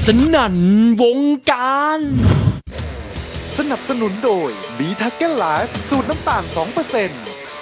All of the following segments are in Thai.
สนั่นวงการสนับสนุนโดยบีทักเก็ตไลฟ์สูตรน้ำตาล 2%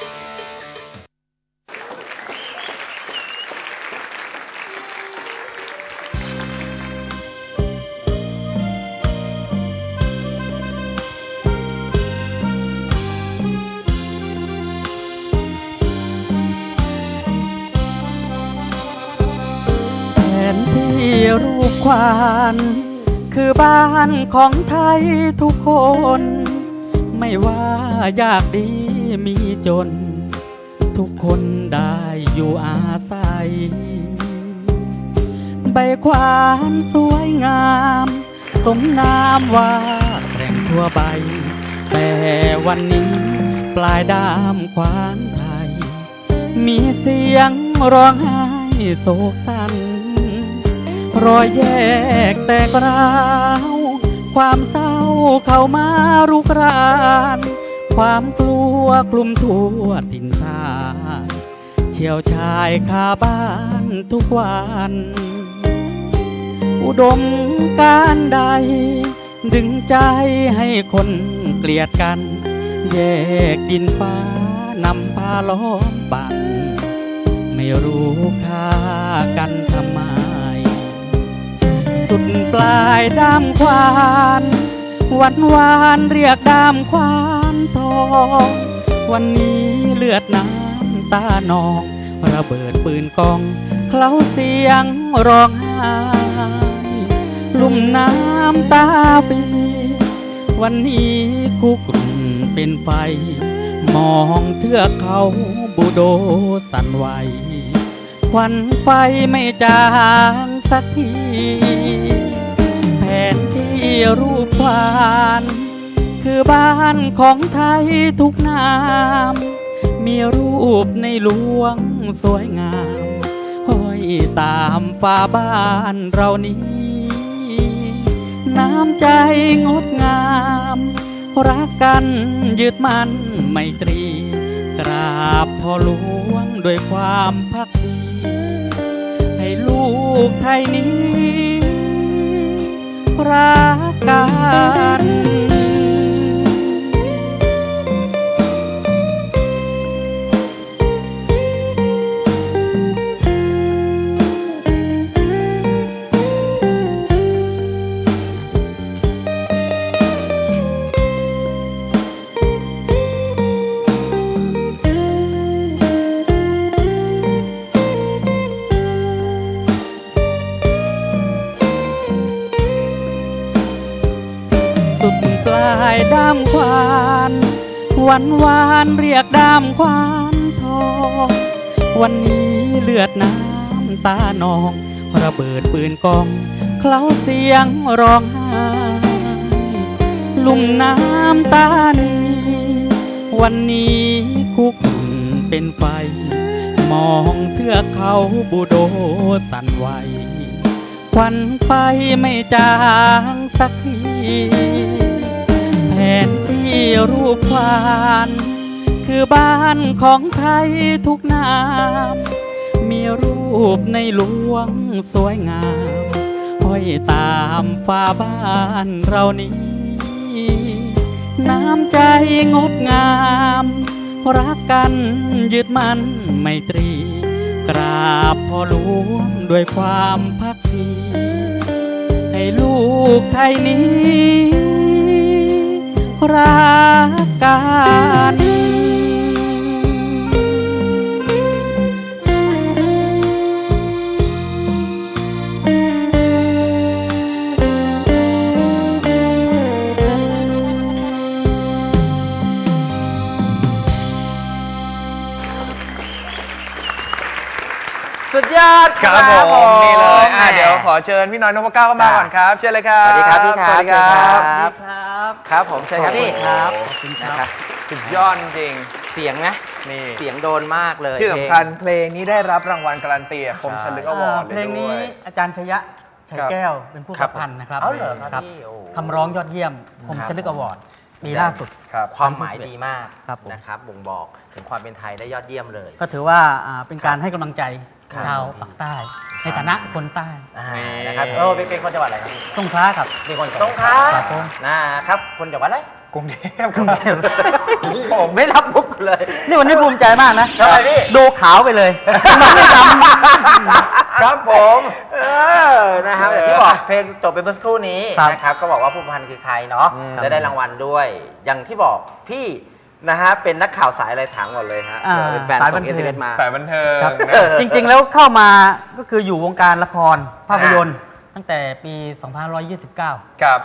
รูปควานคือบ้านของไทยทุกคนไม่ว่ายากดีมีจนทุกคนได้อยู่อาศัยใบควานสวยงามสมนามว่าแรงทั่วใบแต่วันนี้ปลายด้ามควานไทยมีเสียงร้องไห้โศกสั่นรอยแยกแตกร้าวความเศร้าเข้ามารุกรานความกลัวกลุ่มทั่วถิ่นฐานเชี่ยวชายคาบ้านทุกวันอุดมการใดดึงใจให้คนเกลียดกันแยกดินฟ้านำพาล้อมบังไม่รู้ค่ากันทำไมสุดปลายด้ามควานวันวานเรียกด้ามควานทองวันนี้เลือดน้ำตานองระเบิดปืนกองเคล้าเสียงร้องไห้ลุ่มน้ำตาปีวันนี้คุกรุ่นเป็นไฟมองเทือกเขาบูโดสั่นไหวควันไฟไม่จางสักทีแผนที่รูปควานคือบ้านของไทยทุกนามมีรูปในหลวงสวยงามห้อยตามฝาบ้านเรานี้น้ำใจงดงามรักกันยึดมั่นไมตรีกราบพ่อหลวงด้วยความภักดีให้ลูกไทยนี้รักกันด้ามควานวันวานเรียกด้ามควานทองวันนี้เลือดน้ำตานองระเบิดปืนกองเคล้าเสียงร้องไห้ลุ่มน้ำตานีวันนี้คุกรุ่นเป็นไฟมองเทือกเขาบูโดสั่นไหวควันไฟไม่จางสักทีแผนที่รูปควานคือบ้านของไทยทุกนามมีรูปในหลวงสวยงามห้อยตามฝาบ้านเรานี้น้ำใจงดงามรักกันยึดมั่นไมตรีกราบพ่อหลวงด้วยความภักดีให้ลูกไทยนี้รักกันสุดยอดครับผมนี่เลยเดี๋ยวขอเชิญพี่น้อยนพเก้าเข้ามาก่อนครับเชิญเลยครับสวัสดีครับพี่ครับสวัสดีครับครับผมเชิญครับพี่ครับนะครับสุดยอดจริงเสียงนะนี่เสียงโดนมากเลยที่สำคัญเพลงนี้ได้รับรางวัลการันตีคมชลึกอวอร์ดเลยด้วยเพลงนี้อาจารย์ชยะชัยแก้วเป็นผู้ประพันธ์นะครับเอาเหรอครับพี่คำร้องยอดเยี่ยมคมชลึกอวอร์ดปีล่าสุดครับความหมายดีมากครับผมนะครับบ่งบอกถึงความเป็นไทยได้ยอดเยี่ยมเลยก็ถือว่าเป็นการให้กำลังใจครับชาวปากใต้ ในฐานะคนใต้นะครับเป็นคนจังหวัดอะไรครับสงขลาครับเป็นคนสงขลาครับผมนะครับคนจังหวัดอะไรกรุงเทพกรุงเทพผมไม่รับมุกเลยนี่วันนี้ภูมิใจมากนะทำไมพี่ดูขาวไปเลยน้องไม่จครับผมนะครับอย่างที่บอกเพลงจบไปเมื่อสักครู่นี้ครับนะครับก็บอกว่าผู้พันคือใครเนาะและได้รางวัลด้วย อย่างที่บอกพี่นะฮะเป็นนักข่าวสายอะไรถามก่อนเลยฮะอ่าเป็นแฟนสายส่บังนเอเทิงสเอ็มมาสายบันเทิงำครับนะจริงๆแล้วเข้ามาก็คืออยู่วงการละครภาพยนตร์ตั้งแต่ปี 2529 กับ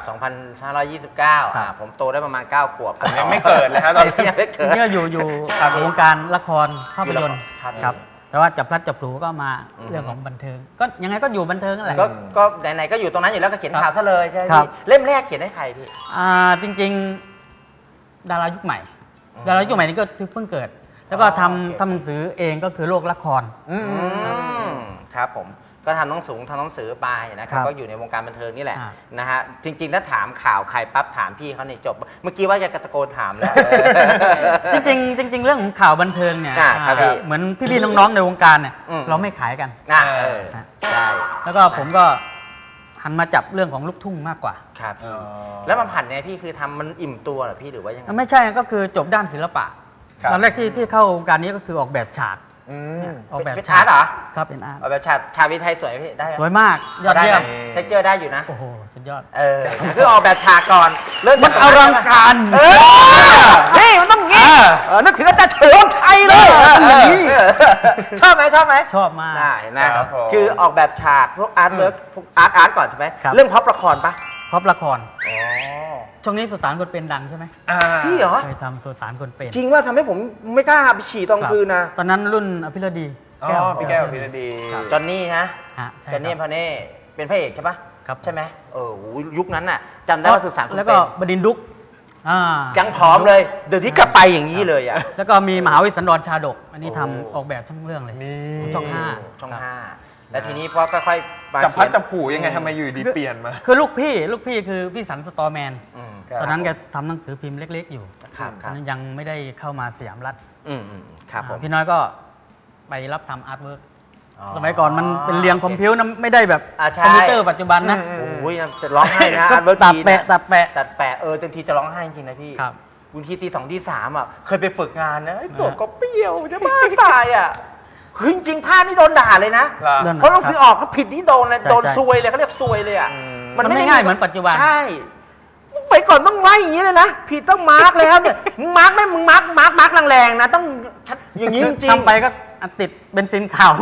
2529ผมโตได้ประมาณ9 ขวบผมยังไม่เกิดเลยฮะตอนนี้ยังไม่เกิดนี่ก็อยู่วงการละครภาพยนตร์ครับครับ แต่ว่าจับพลัดจับผลูก็มาเรื่องของบันเทิง ก็ยังไงก็อยู่บันเทิงนั่นแหละก็ไหนๆก็อยู่ตรงนั้นอยู่แล้วก็เขียนข่าวซะเลยใช่ไหมครับพี่เล่มแรกเขียนให้ใครพี่จริงๆ ดารายุคใหม่ ดารายุคใหม่นี่ก็เพิ่งเกิด แล้วก็ทำหนังสือเองก็คือโลกละครครับผมก็ทำหนังสือไปนะครับครับก็อยู่ในวงการบันเทิงนี่แหละอ่านะฮะจริงๆถ้าถามข่าวใครปั๊บถามพี่เขาเนี่ยจบ เมื่อกี้ว่าจะตะโกนถามแล้วจริงๆเรื่องของข่าวบันเทิงเนี่ยครับพี่เหมือนพี่ๆน้องๆในวงการเนี่ยอืมเราไม่ขายกันใช่แล้วก็ผมก็หันมาจับเรื่องของลูกทุ่งมากกว่าครับแล้วมันผันไงพี่คือทำมันอิ่มตัวเหรอพี่หรือว่ายังไงไม่ใช่ก็คือจบด้านศิลปะครับตอนแรกที่เข้าวงการนี้ก็คือออกแบบฉากอืมออกแบบเป็นอาร์ตเหรอครับเป็นอาร์ตเอาแบบชาวิทย์ไทยสวยไหมพี่ได้ไหมสวยมากยอดได้เยี่ไหยมมเทคเจอร์ได้อยู่นะโอ้โหสุดยอดคือออกแบบฉากก่อนเริ่มมันอลังการนี่มันต้องงี้นึกถึงอาจารย์เฉลิมชัยเลยชอบไหมชอบมากได้นะครับ คือออกแบบฉากพวกอาร์ตเวิร์กพวกอาร์ตก่อนใช่ไหมครับเรื่องพ็อปละครปะพบละครช่วงนี้สุสานคนเป็นดังใช่ไหมพี่เหรอเคยทำสุสานคนเป็นจริงว่าทำให้ผมไม่กล้าไปฉี่ตอนคืนนะตอนนั้นรุ่นอภิรดีอ๋อพี่แก้วพี่ระดีจอนนี่นะฮะใช่จอนนี่ครับพาเน่เป็นพระเอกใช่ปะครับใช่ไหมยุคนั้นน่ะจำได้ว่าสุสานคนแล้วเป็ก็นบดินทร์ดุกยัยังผอมเลยเดี๋ยวนี้กลับไปอย่างนี้เลยอ่ะแล้วก็มีมหาวิสันดรชาดก อันนี้ทำออกแบบทั้งเรื่องเลยนี่ช่องห้าช่องห้าแล้วทีนี้พอค่อยๆมาจับพัดเขียนจับผูยังไงทำไมอยู่ดีเปลี่ยนมาคือลูกพี่คือพี่สันสตอแมนอืมตอนนั้นแกทำหนังสือพิมพ์เล็กๆอยู่ครับตอนนั้นยังไม่ได้เข้ามาสยามรัฐครับผมพี่น้อยก็ไปรับทำอาร์ตเวิร์กสมัยก่อนมันเป็นเรียงคอมพิวนะไม่ได้แบบใช่คอมพิวเตอร์ปัจจุบันนะโอ้ยจะร้องไห้นะก็อาร์ตเวิร์กตัดทีแปะนะตัดแปะตัดแปะบางทีจะร้องไห้จริงๆนะพี่ครับบางทีตี 2 ตี 3อ่ะเคยไปฝึกงานนะไอ้ตัวก็เปรี้ยวจะบ้าตายอ่ะเฮ้ยจริงๆภาพนี่โดนด่าเลยนะเหรอเขาต้องซื้อออกเขาผิดนี่โดนเลยใช่โดนใช่ซวยเลยเขาเรียกซวยเลยอ่ะมันไม่ง่ายเหมือนปัจจุบันใช่ไปก่อนต้องไล่อย่างนี้เลยนะผิดต้องมาร์กแล้วเนี่ยมึงมาร์กไหมมึงมาร์กแรงๆนะต้องอย่างนี้จริงๆทำไปก็ติดเบนซินขาว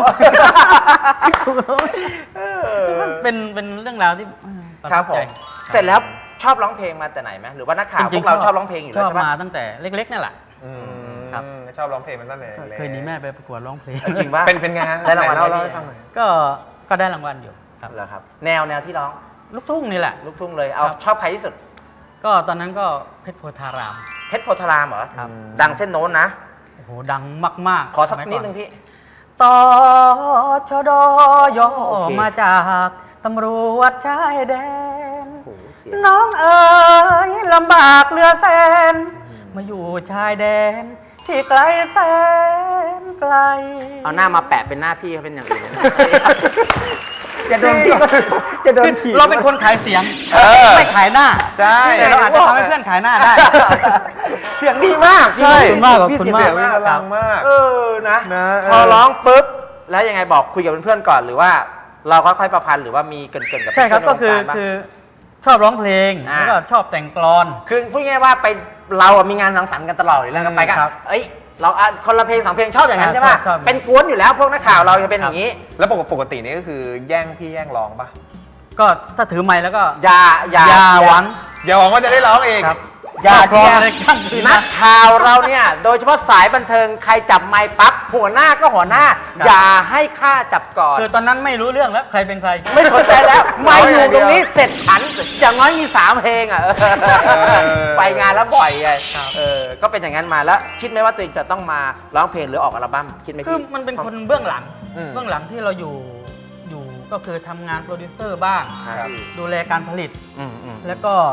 เป็นเรื่องราวที่ประครับทับผใจมเสร็จแล้วชอบร้องเพลงมาแต่ไหนไหมหรือว่านักข่าวพวกเราชอบร้องเพลงอยู่แล้วชอบใช่ไหมมาตั้งแต่เล็กๆนี่แหละ ครับชอบร้องเพลงมันตั้งแต่เคยหนีแม่ไปประกวดร้องเพลงจริงป่ะเป็นไงฮะได้รางวัลเล่าไหมให้ฟังหน่อยก็ได้รางวัลอยู่ครับเหรอครับแนวที่ร้องลูกทุ่งนี่แหละลูกทุ่งเลยเอาครับชอบใครที่สุดก็ตอนนั้นก็เพชรโพธารามเพชรโพธารามเหรอครับดังเส้นโน้นนะโอ้โหดังมากๆขอสักมัยนิดนึงพี่ต่อชดย่อโอเคมาจากตำรวจชายแดนโอ้โหเสียงน้องเอ๋ยลำบากเหลือแสน มาอยู่ชายแดน ที่ไกลแสนไกลเอาหน้ามาแปะเป็นหน้าพี่เขาเป็นอย่างอื่นนะจะโดนจะโดนถีบเราเป็นคนขายเสียง ไม่ขายหน้าใช่แต่เราอาจจะทำให้เพื่อนขายหน้าได้เสียงดีมากใช่ขอบคุณมากพี่ขอบคุณเสียงมากดีพลังมากนะนะพอร้องปุ๊บแล้วยังไงบอกคุยกับเพื่อนๆก่อนหรือว่า เราค่อยๆประพันธ์หรือว่ามีเกรินๆกับใช่ครับเพื่ก็นๆคือในวงารบ้างชอบร้องเพลงอ่าแล้วก็ชอบแต่งกลอนคือพูดง่ายๆว่าไปเราอะมีงานสังสรรค์กันตลอดอยู่แล้วกันไปกันครับเอ้ยเราอะคนละเพลงสองเพลงชอบอย่างนั้นใช่ป่ะชอบเป็นกวนอยู่แล้วพวกนักข่าวเราจะเป็นอย่างนี้แล้วปกตินี่ก็คือแย่งพี่แย่งร้องป่ะก็ถ้าถือไมค์แล้วก็อย่าอย่าหวังอย่าหวังว่าจะได้ร้องเองครับอย่าร้เชีองยร์เลยข้างคืนนันะกข่าวเราเนี่ย โดยเฉพาะสายบันเทิงใครจับไมค์ปั๊บหัวหน้าก็หัวหน้า อย่าให้ข้าจับก่อนคือตอนนั้นไม่รู้เรื่องแล้วใครเป็นใครไม่สนใจแล้ว ไม่อยู่ตรงนี้เสร็จฉันอย่างน้อยมี3เพลงอ่ะไปงานแล้วบ่อยไงก็เป็นอย่างนั้นมาแล้ว คิดไหมว่าตัวเองจะต้องมาร้องเพลงหรือออกอัลบั้มคิดไหมคือพี่มันเป็นคนเบื้องหลังอืมเบื้องหลังที่เราอยู่ก็คือทำงานโปรดิวเซอร์บ้างครับดูแลการผลิตอืมแล้วก็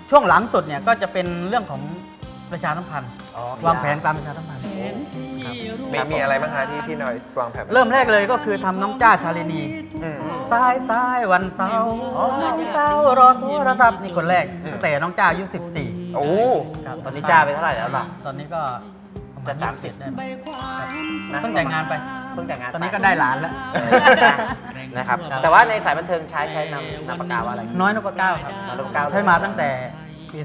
ช่วงหลังสุดเนี่ยก็จะเป็นเรื่องของประชาสัมพันธ์อ๋อวางแผนการประชาสัมพันธ์มีอะไรบ้างคะที่หน่อยวางแผนเริ่มแรกเลยก็คือทำน้องจ้าชาลินีอืมสายวันเสาร์เสาร์รอโทรศัพท์นี่คนแรกตั้งแต่น้องจ้าอายุ14 โอ้ครับตอนนี้จ้าไปเท่าไหร่แล้วล่ะตอนนี้ก็ประจะมาณ 30 ได้ไหมนะเพิ่งแต่งงานไปเพิ่งแต่งงานตอนนี้ก็ได้หลานแล้วนะครับแต่ว่าในสายบันเทิงใช้นามปากกาว่าอะไรน้อยนพเก้าครับน้อยนพเก้าใช้มาตั้งแต่ปี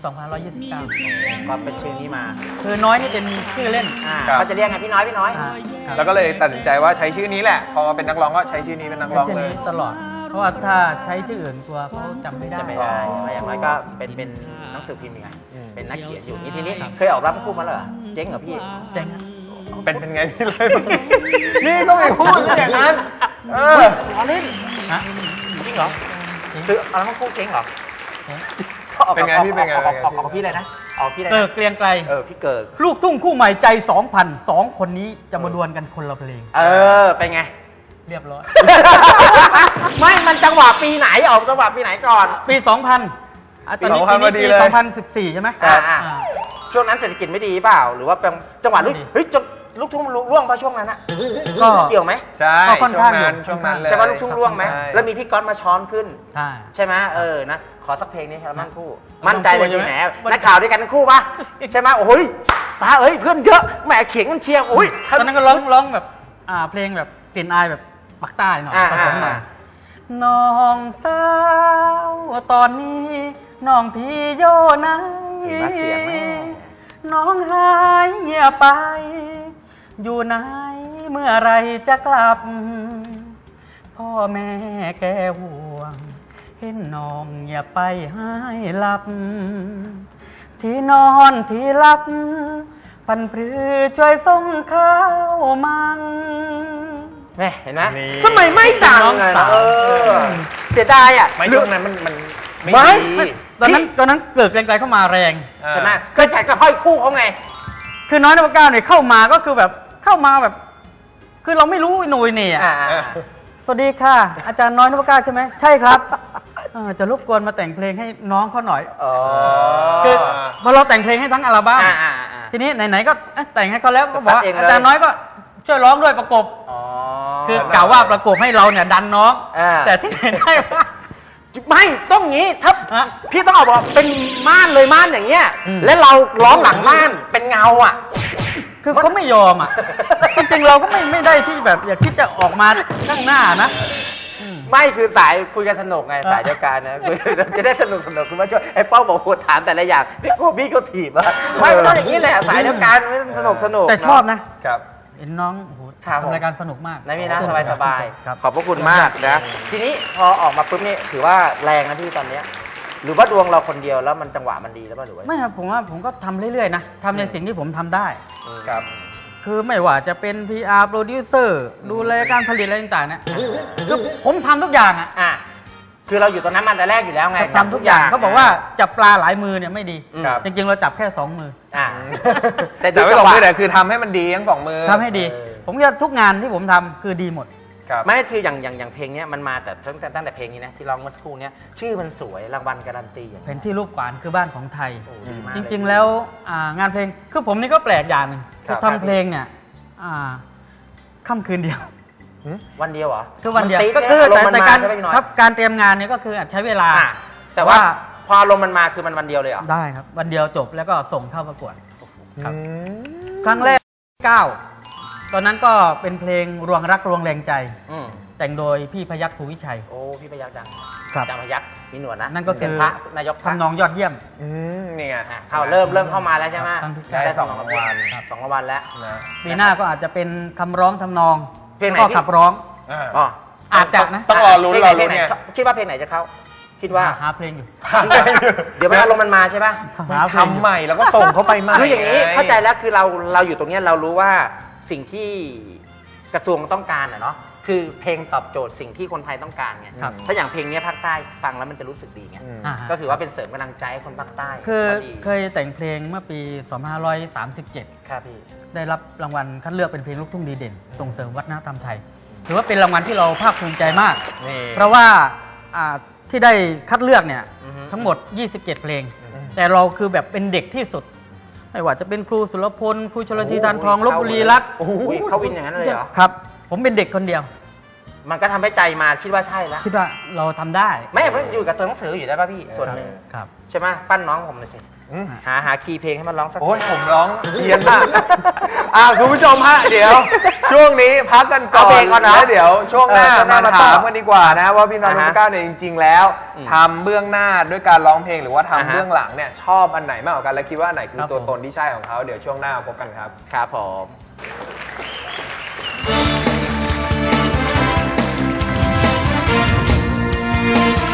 2529 ก็เป็นชื่อนี้มาคือน้อยนี่เป็นชื่อเล่นเขาจะเรียกไงพี่น้อยพี่น้อยครับแล้วก็เลยตัดสินใจว่าใช้ชื่อนี้แหละ พอมาเป็นนักร้องก็ใช้ชื่อนี้เป็นนักร้องใช้เลชื่อย นี้ตลอด เพราะว่าถ้าใช้ชื่ออื่นกลัวเขาจำไม่ได้จะไม่ได้อย่างน้อยก็เป็นหนังสือพิมพ์ยังไงเป็นนักเขียนอยู่นี่ทีนี้เคยออกรับคู่มาเหรอเจ๊งเหรอพี่เจ๋งนะเป็นไงพี่เลยนี่ก็ไม่พูดเลยอย่างนั้นล้อเล่นฮะจริงเหรอคือเอารับคู่เจ๊งเหรอเป็นไงพี่เป็นไงออกพี่เลยนะออกพี่เลยเกรียงไกลพี่เกิดลูกทุ่งคู่ใหม่ใจ 2,000 2 คนนี้จะมาดวลกันคนละเพลงเป็นไงเรียบร้อยไม่มันจังหวะปีไหนออกจังหวะปีไหนก่อนปี 2000ตอนนี้ 2000พอดีเลย 2014 ใช่ไหมช่วงนั้นเศรษฐกิจไม่ดีเปล่า หรือว่าเป็นจังหวะลูกทุ่งร่วงเพราะช่วงนั้นอะก็เกี่ยวไหมใช่ก็ค่อนช่วข้าง งนั้นอยู่ช่วงนั้นเลยใช่ไหมลูกทุ่งร่วงไหมใช่แล้วมีพี่ก๊อตมาช้อนขึ้นใช่ใช่ไหมนะขอสักเพลงนี้ครับมั่นคู่มั่นใจเลยพี่แหมนักข่าวด้วยกันทั้งคู่ปะใช่ไหมโอ้ยตาเอ้ยเพื่อนเยอะแหมเขียงมันเชียร์โอ้ยตอนนั้นก็ร้องแบบเพลงแบบกลิ่นอายแบบปักใต้หน่อยผสมหน่อยน้องสาวตอนนี้น้องพี่โยไหนมาเสียงแม่น้องหายเงียบไป อยู่ไหนเมื่อไรจะกลับ พ่อแม่แกห่วง เห็นน้องเงียบไปให้หลับ ที่นอนที่หลับ พันพรือช่วยส่งข้าวมังแม่เห็นไหมนี่ทำไมไม่ดังอ่ะเสียดายอ่ะไม่ช่วงนั้นมันไม่ไม่ดีตอนนั้นเกิดเกรียงไกรเข้ามาแรงใช่ไหมเคยจัดกับห้อยคู่เขาไงคือน้อยนพเก้าเนี่ยเข้ามาก็คือแบบเข้ามาแบบ คือเราไม่รู้หน่วยเนี่ย สวัสดีค่ะ อาจารย์น้อยนพเก้าใช่ไหมใช่ครับจะรบกวนมาแต่งเพลงให้น้องเขาหน่อยคือพอเราแต่งเพลงให้ทั้งอัลบั้มทีนี้ไหนๆก็แต่งให้เขาแล้วก็บอกว่าอาจารย์น้อยก็ช่วยร้องด้วยประกบคือกล่าวว่าประกบให้เราเนี่ยดันน้องแต่ที่ไหนได้ว่าไม่ต้องงี้ถ้าพี่ต้องเอาบอกเป็นม่านเลยม่านอย่างเงี้ยแล้วเราร้องหลังม่านเป็นเงาอ่ะคือเขาไม่ยอมอ่ะ จริงๆเราก็ไม่ได้ที่แบบอยากที่จะออกมาข้างหน้านะไม่คือสายคุยกันสนุกไงสายเดียวกันนะจะได้สนุกคุณว่าช่วยไอ้เป้าบอกโหดถามแต่ละอย่างพี่ก็ถีบอะไม่ต้องอย่างนี้แหละสายเดียวกันสนุกแต่ชอบนะครับเห็นน้องโอ้โหครับผมทำรายการสนุกมากนะพี่นะสบายครับขอบพระคุณมากนะทีนี้พอออกมาปุ๊บนี่ถือว่าแรงนะพี่ตอนเนี้ยหรือว่าดวงเราคนเดียวแล้วมันจังหวะมันดีแล้วป่ะหรือว่าไม่ครับผมก็ทำเรื่อยๆนะทำในสิ่งที่ผมทำได้ครับคือไม่ว่าจะเป็น PR Producer ดูแลการผลิตอะไรต่างๆเนี่ยคือผมทำทุกอย่างอ่ะคือเราอยู่ตรงนั้นมันแต่แรกอยู่แล้วไงทำทุกอย่างเขาบอกว่าจับปลาหลายมือเนี่ยไม่ดีครับจริงๆเราจับแค่2 มือแต่แต่ไม่จัสองหวะมือแต่คือทำให้มันดีทั้งสองมือทำให้ดี ผมจะทุกงานที่ผมทำคือดีหมดครับไม่คืออย่างเพลงเนี้ยมันมาแต่ตั้งแต่เพลงนี้นะที่ร้องเมื่อสักครู่เนี้ยชื่อมันสวยรางวัลการันตีอย่างเป็นที่ลูกขวานคือบ้านของไทยดีมากจริงๆแล้วงานเพลงคือผมนี่ก็แปลกอย่างหนึ่งครับทำเพลงเนี่ยค่ำคืนเดียววันเดียวเหรอคือวันเดียวมัก็ตีคืออารมณ์มันแต่มาการใช่ไหมพี่น้อยครับการเตรียมงานเนี่ยก็คืออาจใช้เวลาแต่ว่าพออารมณ์มันมาคือมันวันเดียวเลยเหรอได้ครับ วันเดียวจบแล้วก็ส่งเข้าประกวดครับครั้งแรก 9 ตอนนั้นก็เป็นเพลงรวงรักรวงแรงใจ แต่งโดยพี่พยัคฆ์ภูวิชัยโอ้พี่พยัคฆ์ดังครับจังพยัคฆ์มีหนวดนะนั่นก็คือพระนายกพระทำนองยอดเยี่ยมนี่ไงเข้าเริ่มเข้ามาแล้วใช่ไหมครั้งที่ได้สองรางวัลครับ2 รางวัลแล้วนะปีหน้าก็อาจจะเป็นคำร้องทำนองเพลงไหนก็พี่ขับร้องอ๋ออาจจะนะต้องรอลุ้นเพลงรอไหนลุ้นเนี่ยคิดว่าเพลงไหนจะเข้าคิดว่าหาเพลงอยู่เดี๋ยวมันอารมณ์มันมาใช่ปะหาเพลงอทำยู่ใหม่แล้วก็ส่งเข้าไปใหม่คืออย่างนี้เข้าใจแล้วคือเราอยู่ตรงเนี้ยเรารู้ว่าสิ่งที่กระทรวงต้องการอะเนาะคือเพลงตอบโจทย์สิ่งที่คนไทยต้องการไงครับถ้าอย่างเพลงเนี้ยภาคใต้ฟังแล้วมันจะรู้สึกดีไงอ่าฮะก็คือว่าเป็นเสริมกำลังใจให้คนภาคใต้คือว่าดีเคยแต่งเพลงเมื่อปี 2537 ครับพี่ได้รับรางวัลคัดเลือกเป็นเพลงลูกทุ่งดีเด่น ส่งเสริมวัฒนธรรมไทย ถือว่าเป็นรางวัลที่เราภาคภูมิใจมากนี่เพราะว่าที่ได้คัดเลือกเนี่ยอือฮึทั้งหมด 27 เพลง แต่เราคือแบบเป็นเด็กที่สุด ไม่ว่าจะเป็นครูสุรพลครูชลธีทานทองลพบุรีรัตน์อุ๊ยเขาวินอย่างนั้นเลยเหรอครับ ผมเป็นเด็กคนเดียวมันก็ทำให้ใจมาคิดว่าใช่แล้วคิดว่าเราทำได้ไม่มันอยู่กับตัวหนังสืออยู่ได้ป่ะพี่ส่วนหนึ่งครับใช่ไหมปั้นน้องผมหน่อยสิอืมหาคีย์เพลงให้มันร้องสักโอ้ยผมร้องเพี้ยนมากคุณผู้ชมฮะเดี๋ยวช่วงนี้พักกันก่อนเอาเบรกก่อนนะแล้วเดี๋ยวช่วงหน้าช่วงหน้ามามาต่อถามกันดีกว่านะว่าพี่น้องอ่าฮะนุ๊กก้าวเนี่ยจริง ๆ แล้วอืมทำเบื้องหน้าด้วยการร้องเพลงหรือว่าอ่าทำฮะเบื้องหลังเนี่ยชอบอันไหนมากกว่ากันและคิดว่าอันไหนคือครับตัวผมตนที่ใช่ของเขาเดี๋ยวช่วงหน้าพบกันครับครับผม 「